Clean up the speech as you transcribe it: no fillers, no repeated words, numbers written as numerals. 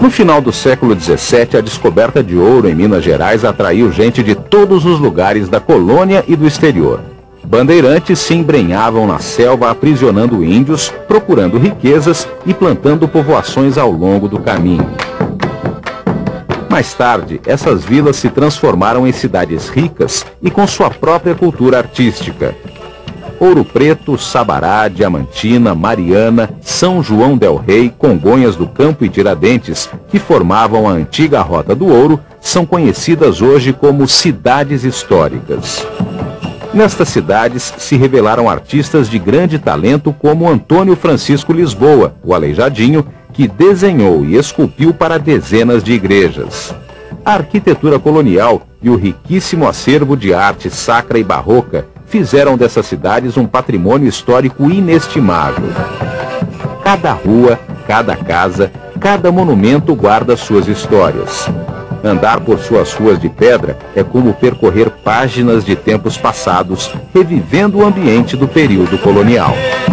No final do século XVII, a descoberta de ouro em Minas Gerais atraiu gente de todos os lugares da colônia e do exterior. Bandeirantes se embrenhavam na selva aprisionando índios, procurando riquezas e plantando povoações ao longo do caminho. Mais tarde, essas vilas se transformaram em cidades ricas e com sua própria cultura artística. Ouro Preto, Sabará, Diamantina, Mariana, São João del Rei, Congonhas do Campo e Tiradentes, que formavam a antiga Rota do Ouro, são conhecidas hoje como cidades históricas. Nestas cidades se revelaram artistas de grande talento como Antônio Francisco Lisboa, o Aleijadinho, que desenhou e esculpiu para dezenas de igrejas. A arquitetura colonial e o riquíssimo acervo de arte sacra e barroca fizeram dessas cidades um patrimônio histórico inestimável. Cada rua, cada casa, cada monumento guarda suas histórias. Andar por suas ruas de pedra é como percorrer páginas de tempos passados, revivendo o ambiente do período colonial.